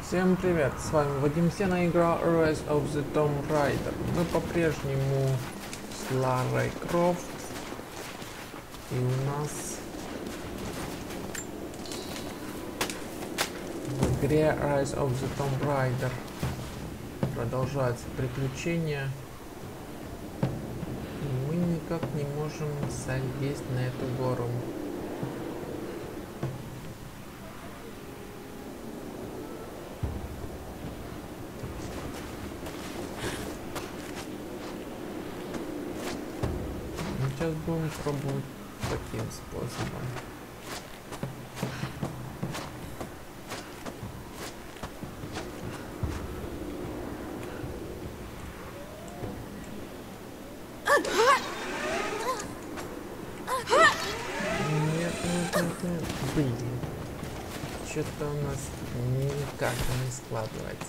Всем привет, с вами Вадим Сена, игра Rise of the Tomb Raider. Мы по-прежнему с Ларой Крофт. И у нас в игре Rise of the Tomb Raider продолжаются приключения. И мы никак не можем залезть на эту гору. Сейчас будем пробовать таким способом. Нет. Блин. Что-то у нас никак не складывается.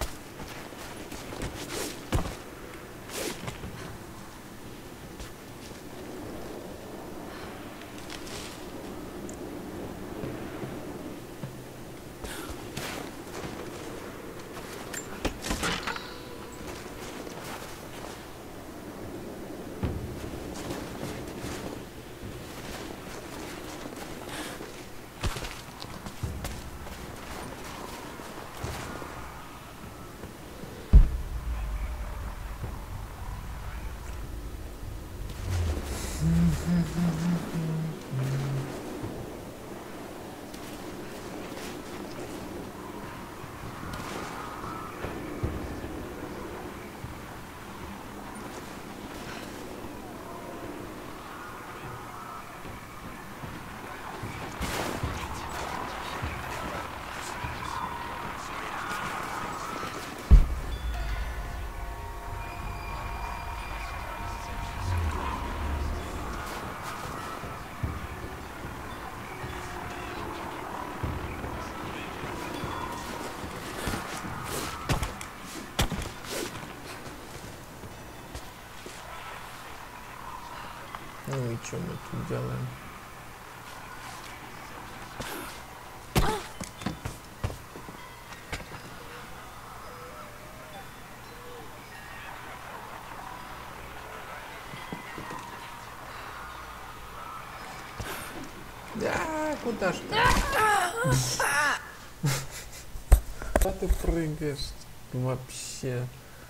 Ну и что мы тут делаем? Да, куда ж ты? Куда ты прыгаешь вообще?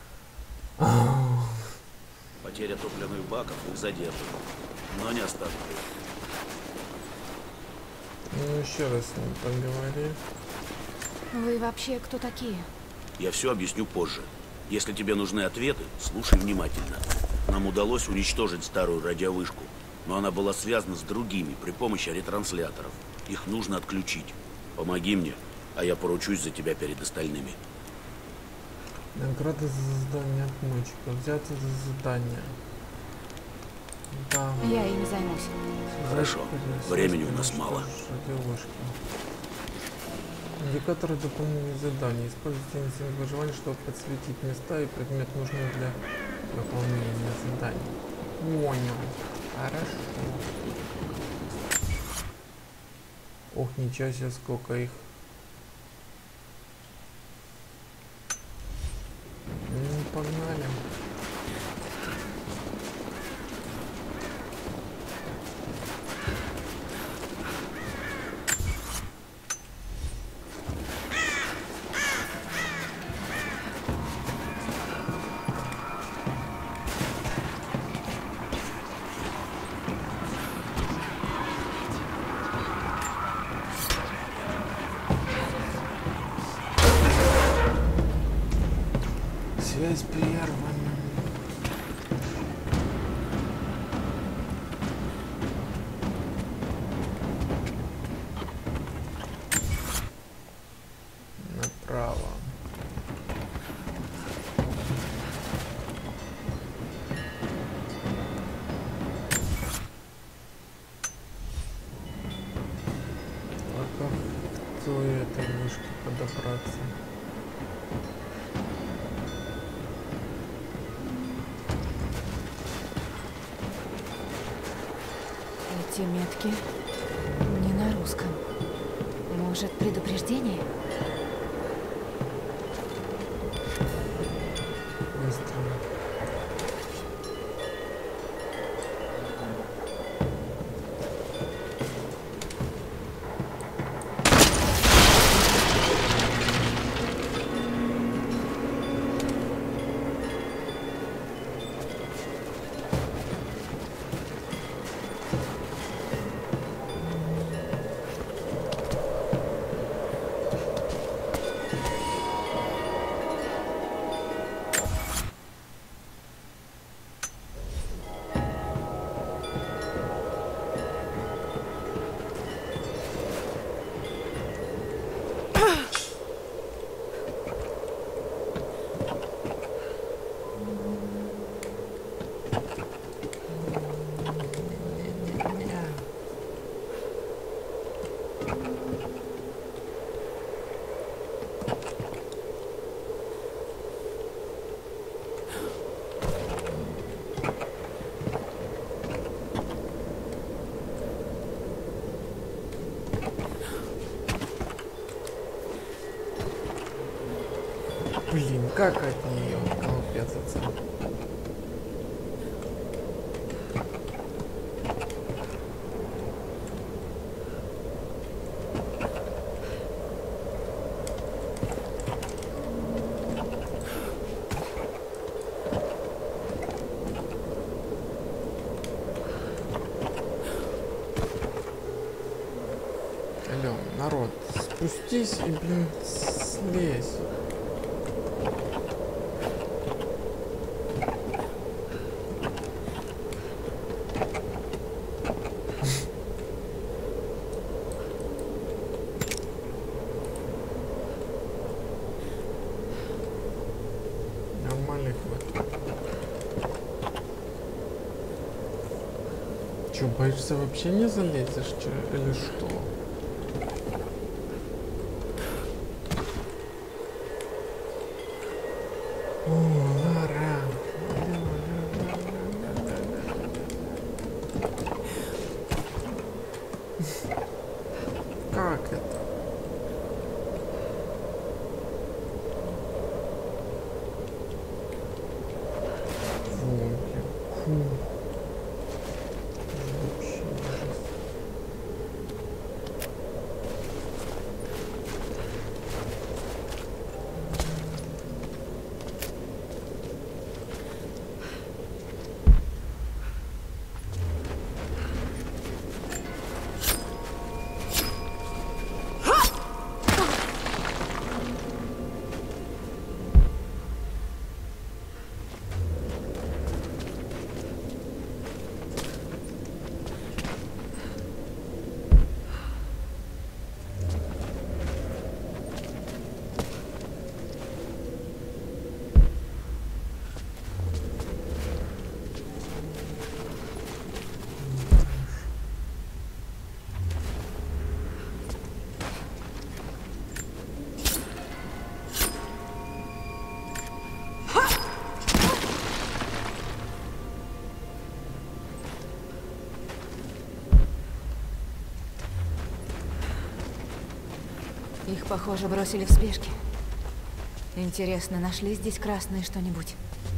Потеря топливных баков их задержит, но не остановит. Ну еще раз с ним поговори. Вы вообще кто такие? Я все объясню позже. Если тебе нужны ответы, слушай внимательно. Нам удалось уничтожить старую радиовышку, но она была связана с другими при помощи ретрансляторов. Их нужно отключить. Помоги мне, а я поручусь за тебя перед остальными. Награда за задание отмычка. Взяться за задание. Да. Я ими займусь. Хорошо. Времени у нас мало. Индикаторы дополнения заданий. Используйте инстинкт выживания, чтобы подсветить места и предмет, нужный для выполнения заданий. Понял. Хорошо. Ох, ничего себе, сколько их. Ну, погнали. Связь прервана. Направо. А как к той этой вышке подобраться? Эти метки не на русском. Может, предупреждение? Блин, как от нее колпецаться? Алло, народ, спустись и, блин, слезь. Нормальный хват. Че, боишься вообще не залезешь, или что? О, Лара. Как это? Фу, блин. Фу. Вообще ужас. Их, похоже, бросили в спешке. Интересно, нашли здесь красные что-нибудь?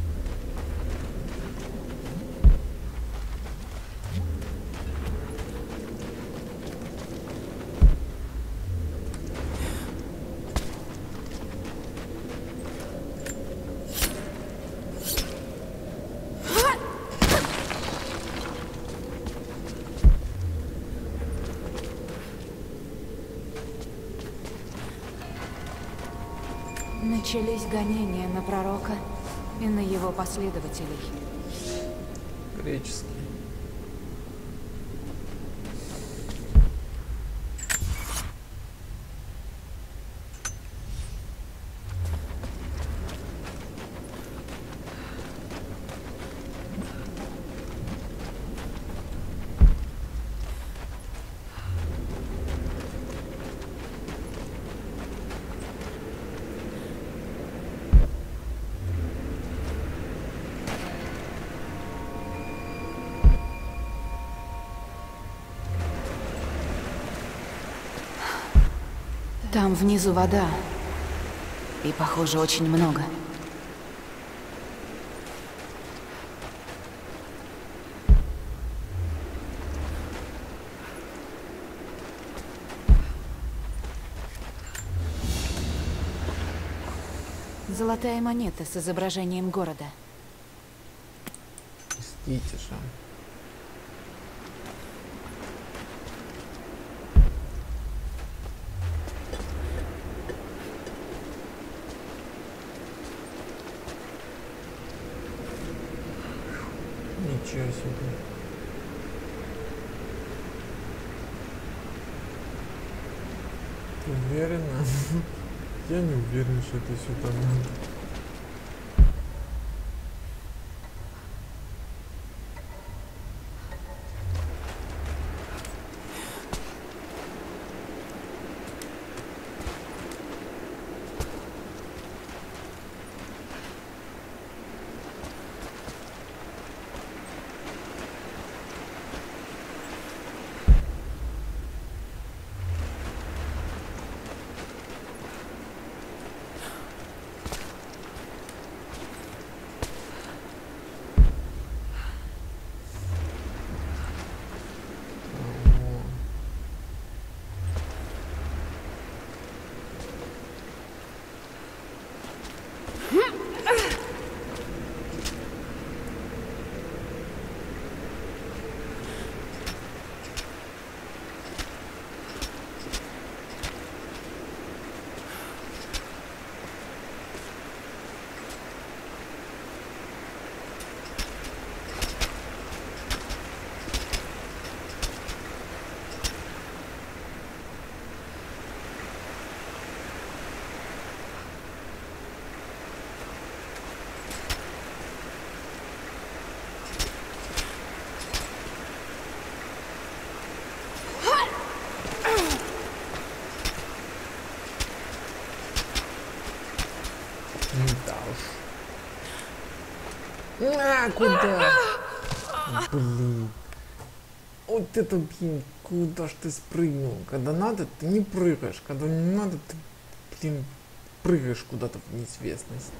Начались гонения на пророка и на его последователей. Греческий. Там внизу вода. И, похоже, очень много. Золотая монета с изображением города. Простите же. Ничего себе. Ты уверена? Я не уверен, что это сюда надо. Да уж. А, куда? Блин. Вот это, блин, куда ж ты спрыгнул? Когда надо, ты не прыгаешь. Когда не надо, ты, блин, прыгаешь куда-то в неизвестность.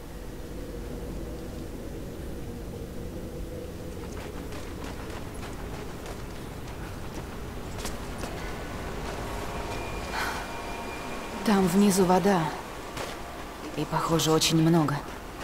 Там внизу вода. И, похоже, очень много.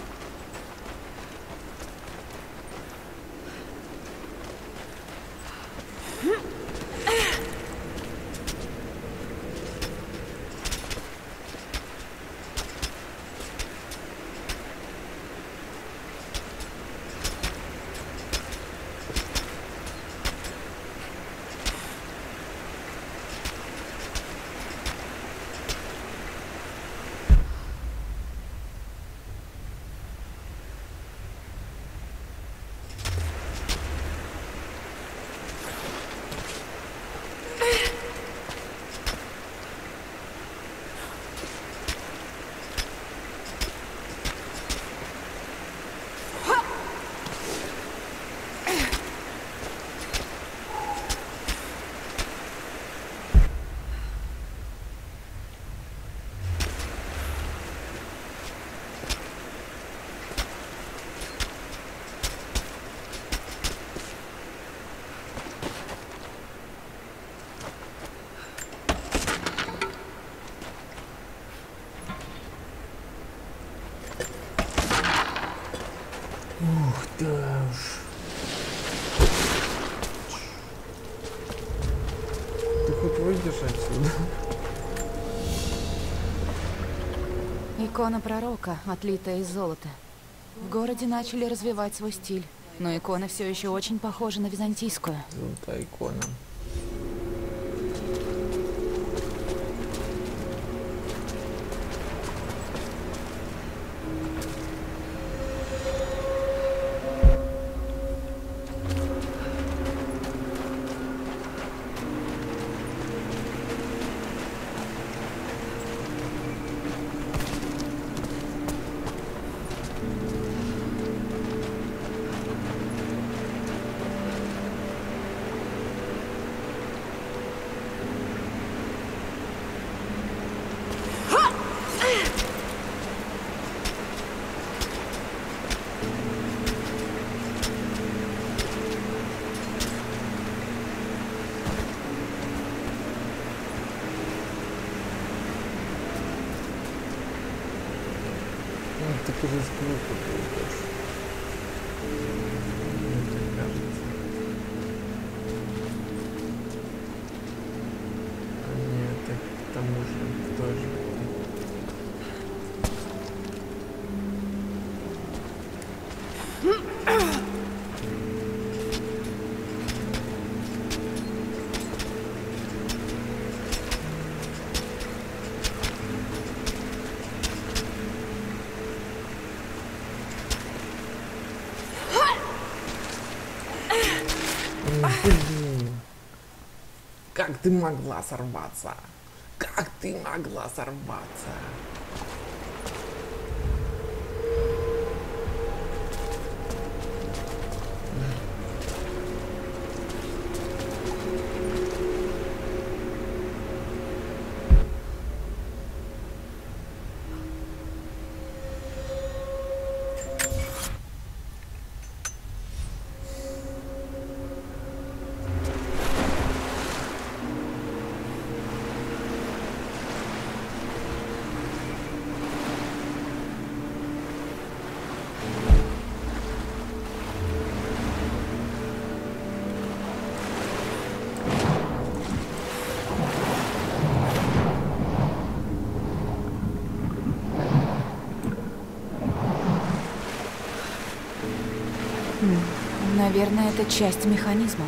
Ух, да уж. Ты хоть выйдешь отсюда? Икона пророка, отлитая из золота. В городе начали развивать свой стиль, но икона все еще очень похожа на византийскую. Золотая икона. Ты уже сколько пойдешь? Мне так кажется. А нет, так к тому же тоже. Блин. Как ты могла сорваться? Как ты могла сорваться? Наверное, это часть механизма.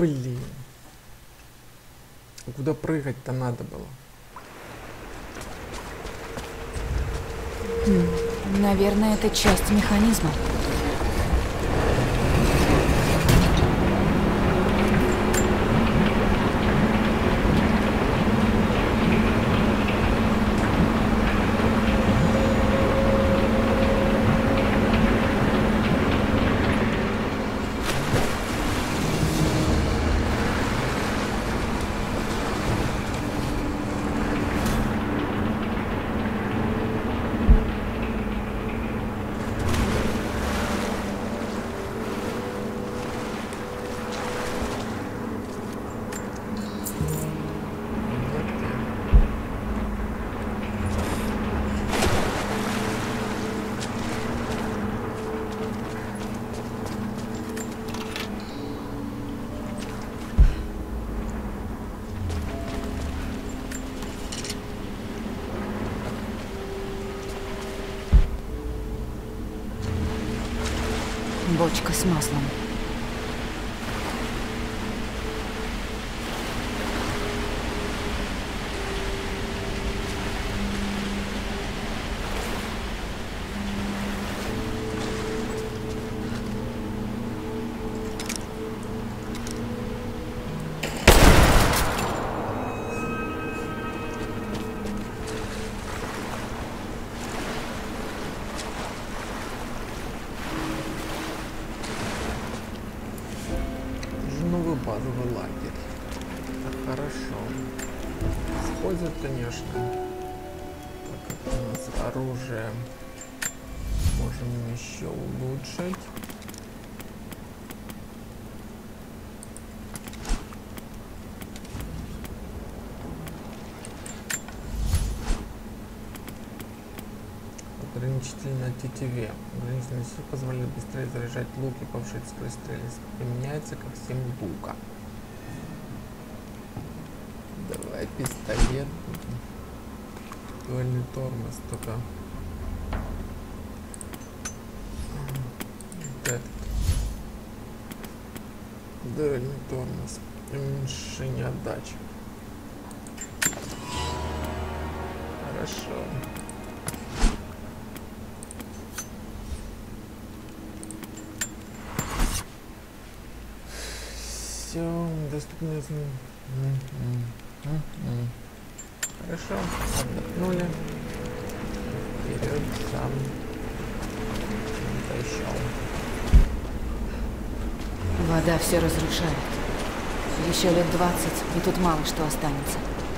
Блин. А куда прыгать-то надо было? Наверное, это часть механизма. Бочка с маслом. Базовый лагерь. Так, хорошо. Использовать, конечно. Так как у нас оружие можем еще улучшить. Ограничитель на тетиве. Ограничительная сила позволяет быстрее заряжать лук и повышать скорость стрельбы. Применяется ко всем лука. Давай пистолет. Дуальный тормоз только. Вот этот. Дуальный тормоз. Уменьшение отдачи. Хорошо. Все, доступно. Хорошо, отдохнули. Вперед, сам дошел. Вода все разрушает. Еще лет 20, и тут мало что останется.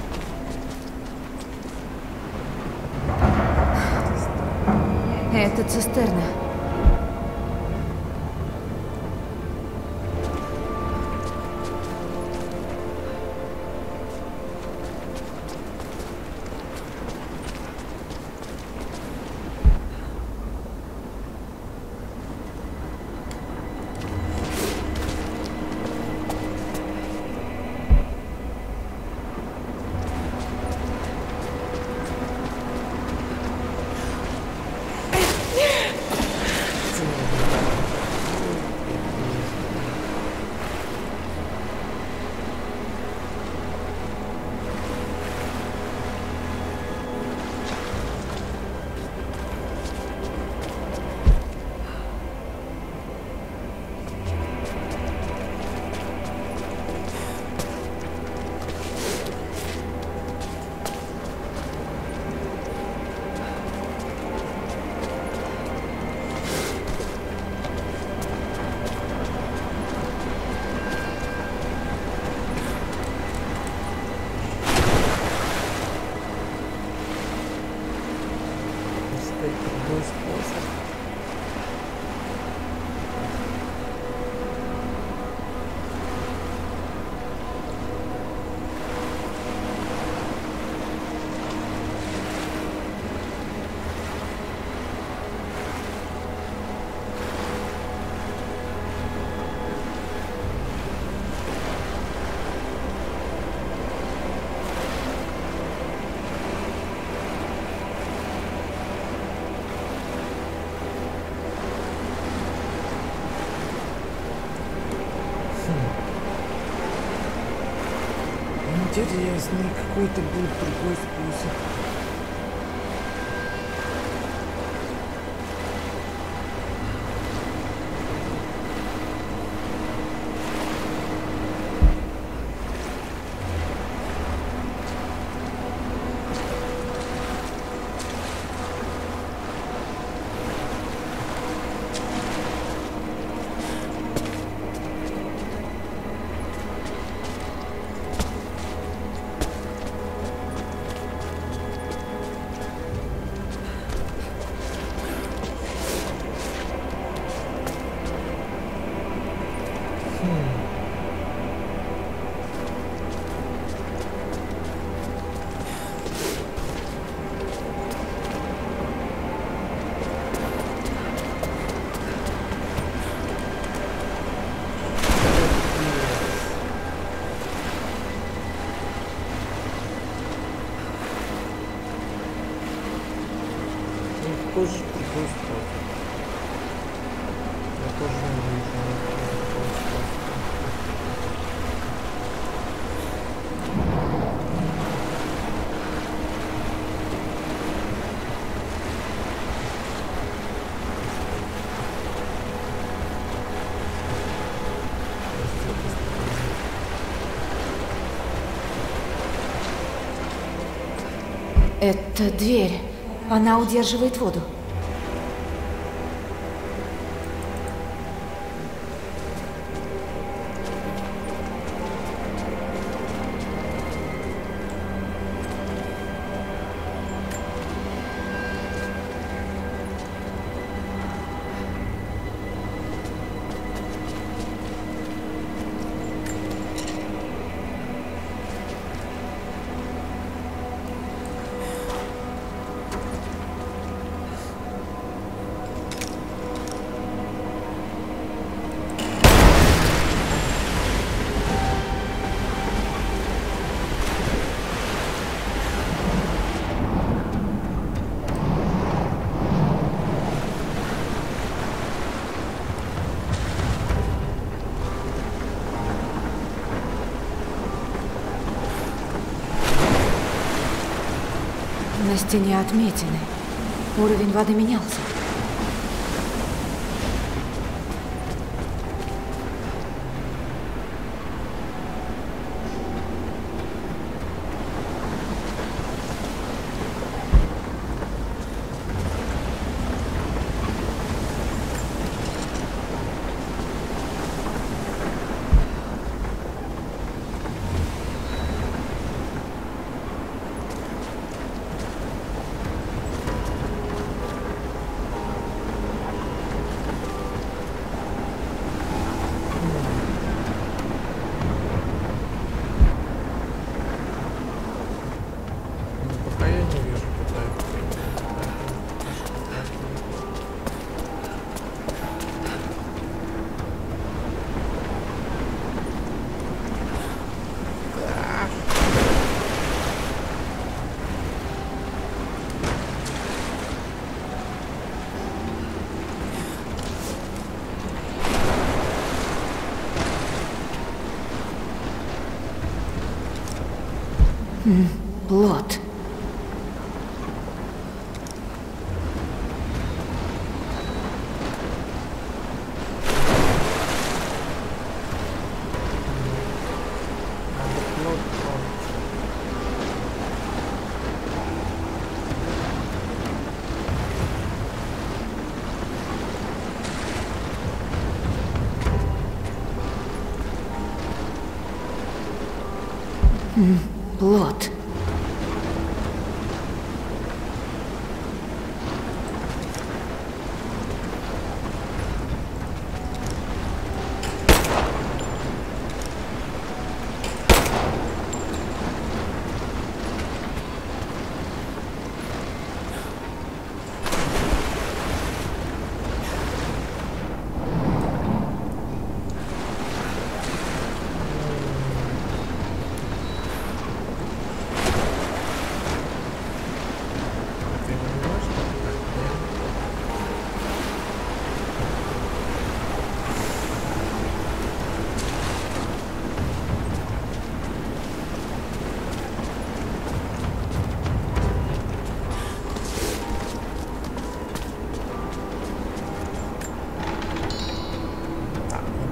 Это цистерна. Интересный какой-то будет другой способ. Тоже другой способ. Я тоже не знаю, другой способ. Это дверь. Она удерживает воду. На стене отметины. Уровень воды менялся. Пока я не вижу, куда это. Плот. Плот.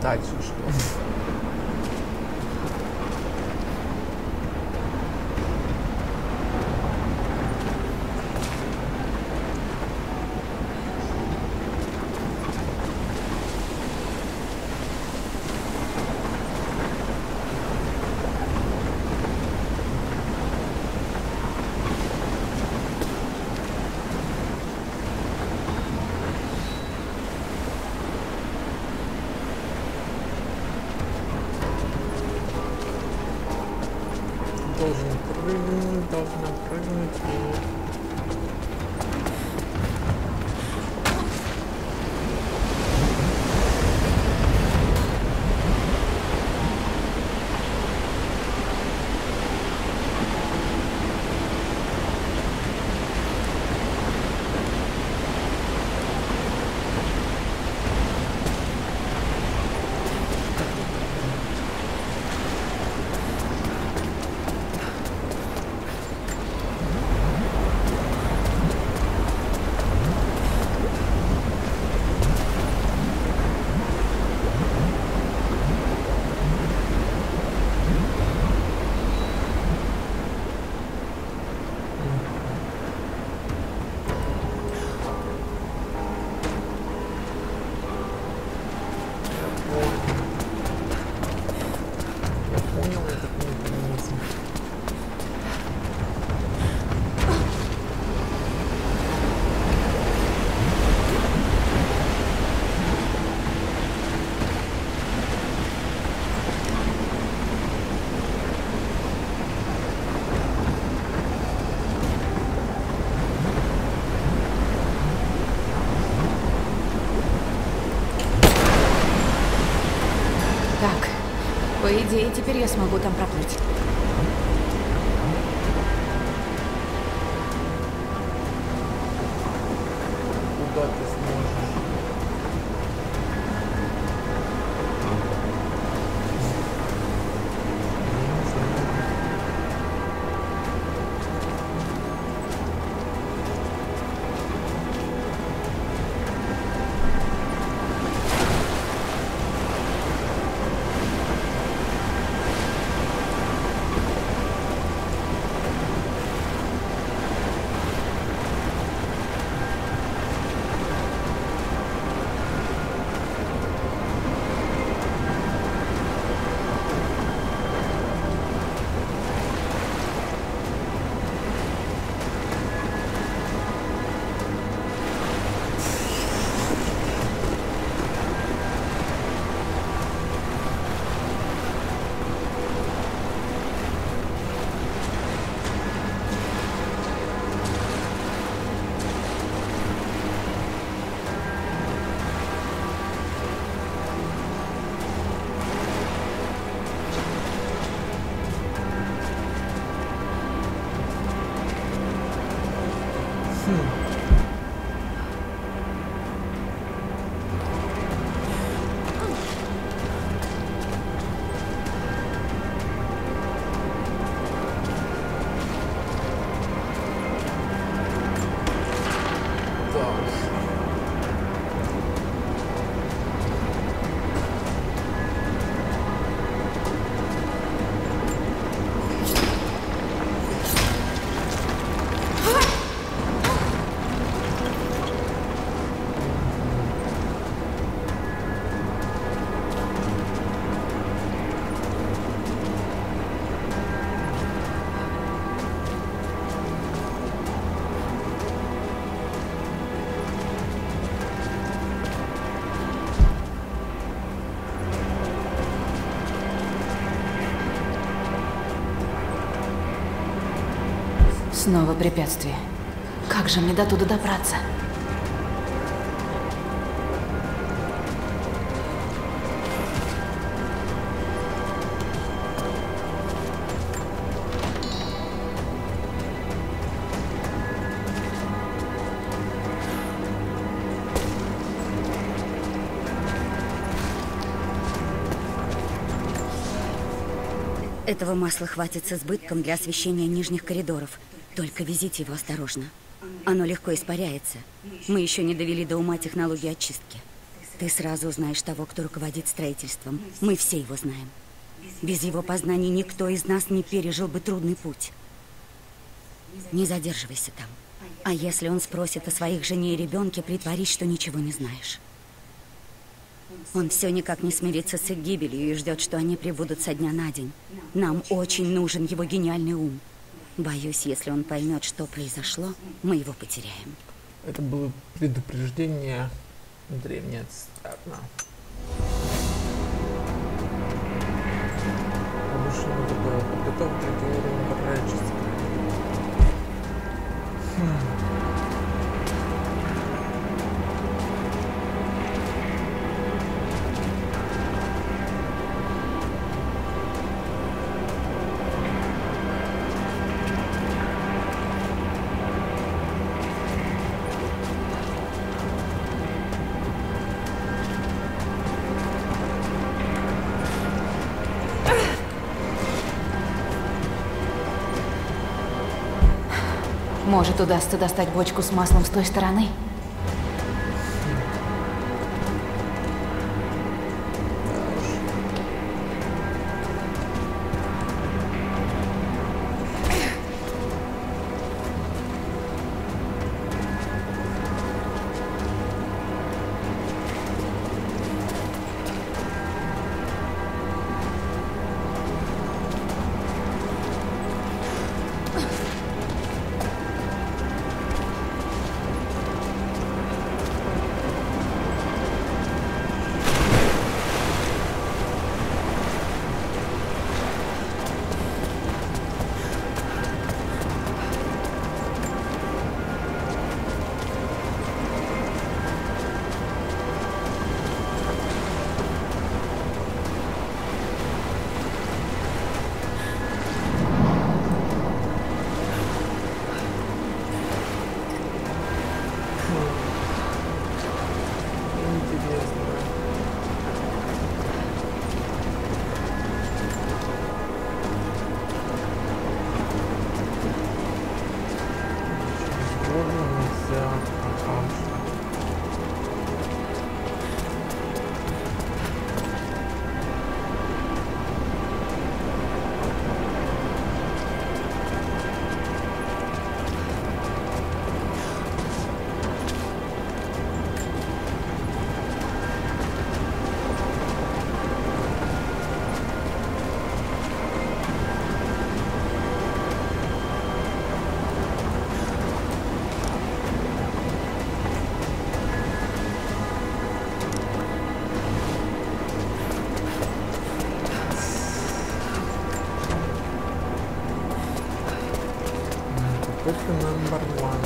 Дальше что? Должна прыгнуть. По идее, теперь я смогу там проплыть. Куда ты сможешь? Снова препятствие. Как же мне до туда добраться? Этого масла хватит с избытком для освещения нижних коридоров. Только везите его осторожно. Оно легко испаряется. Мы еще не довели до ума технологию очистки. Ты сразу узнаешь того, кто руководит строительством. Мы все его знаем. Без его познаний никто из нас не пережил бы трудный путь. Не задерживайся там. А если он спросит о своих жене и ребенке, притворись, что ничего не знаешь. Он все никак не смирится с их гибелью и ждет, что они прибудут со дня на день. Нам очень нужен его гениальный ум. Боюсь, если он поймет, что произошло, мы его потеряем. Это было предупреждение древнее цитатно. Повышенное такое подготовка к теории пророчества. Может, удастся достать бочку с маслом с той стороны? Это number one.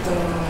Да.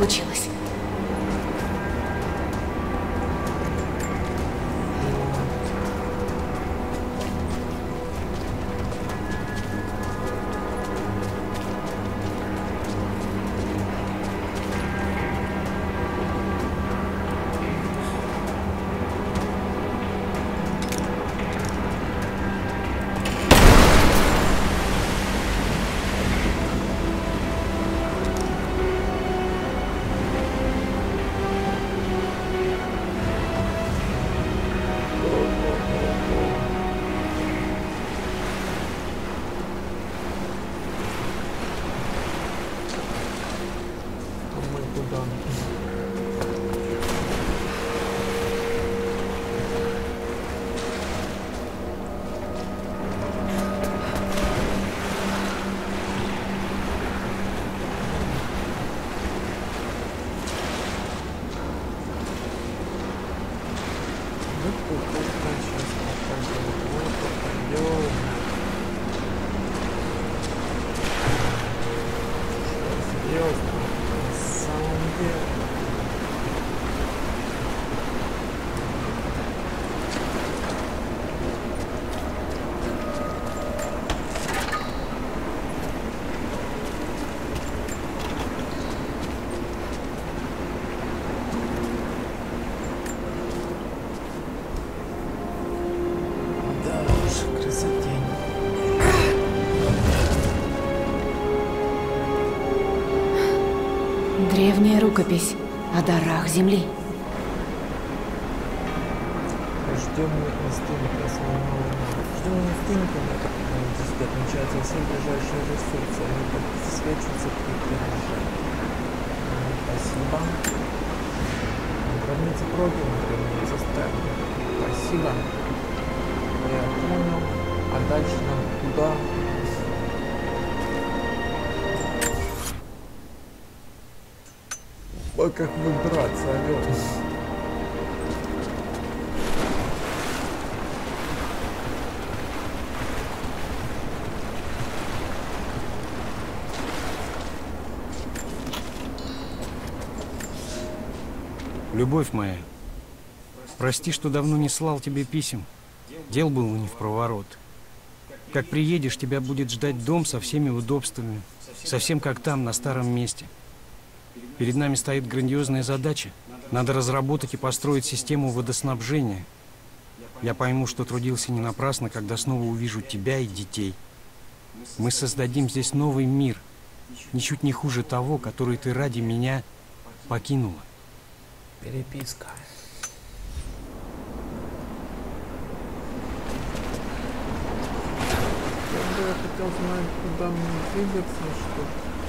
получилось. Древняя рукопись о дарах Земли. Рожденный инстинктом своего ума. Рожденный инстинктом, здесь отмечаются все ближайшие ресурсы, они подсвечиваются при перерождении. Спасибо. Гробница пройдена, гробница Стерна. Спасибо. Я понял. А дальше нам куда? А как выбраться, алё? Любовь моя, прости, что давно не слал тебе писем. Дел было не впроворот. Как приедешь, тебя будет ждать дом со всеми удобствами, совсем как там, на старом месте. Перед нами стоит грандиозная задача. Надо разработать и построить систему водоснабжения. Я пойму, что трудился не напрасно, когда снова увижу тебя и детей. Мы создадим здесь новый мир, ничуть не хуже того, который ты ради меня покинула. Переписка. Я хотел знать, куда мне двигаться, что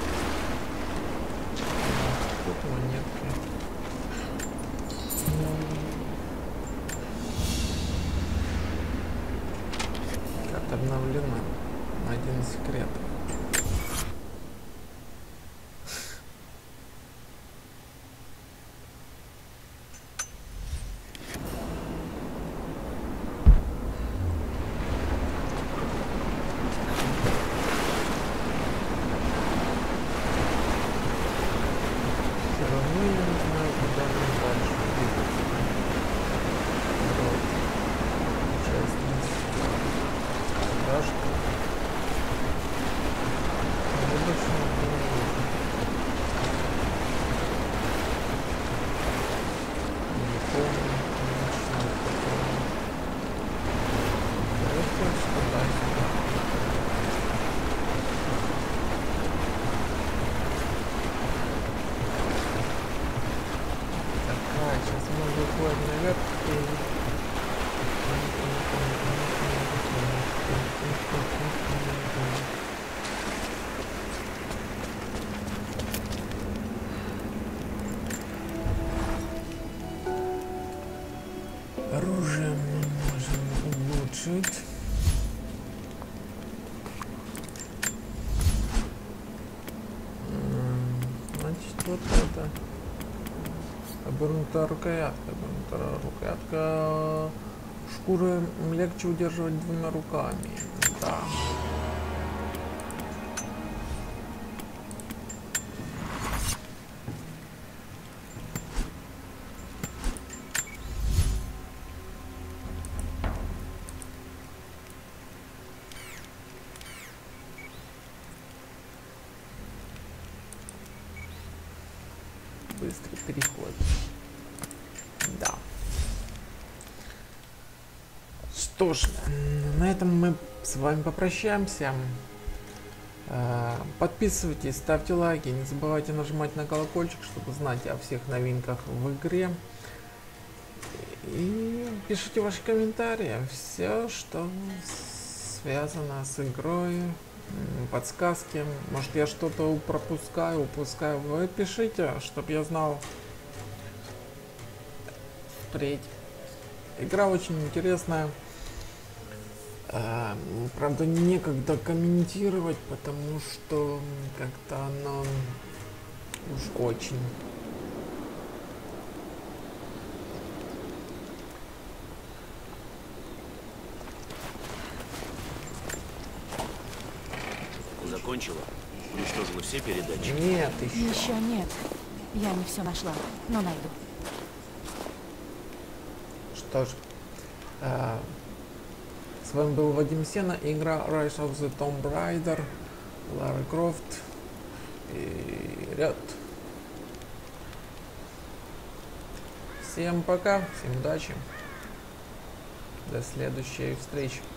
тут монетки. Как обновлено на один секрет. Оружие мы можем улучшить. Значит, вот это. Обернутая рукоятка. Обернутая рукоятка. Шкуры легче удерживать двумя руками. Да. быстрый переход. Да. Что ж, на этом мы с вами попрощаемся. Подписывайтесь, ставьте лайки, не забывайте нажимать на колокольчик, чтобы знать о всех новинках в игре. И пишите ваши комментарии, все, что связано с игрой, подсказки, может я что-то упускаю, вы пишите, чтобы я знал впредь. Игра очень интересная. Правда, некогда комментировать, потому что как-то она уж очень. Закончила? Уничтожила все передачи? Нет, еще. Еще нет. Я не все нашла, но найду. Что ж, с вами был Вадим Сена, игра Rise of the Tomb Raider, Лара Крофт и Ред. Всем пока, всем удачи, до следующей встречи.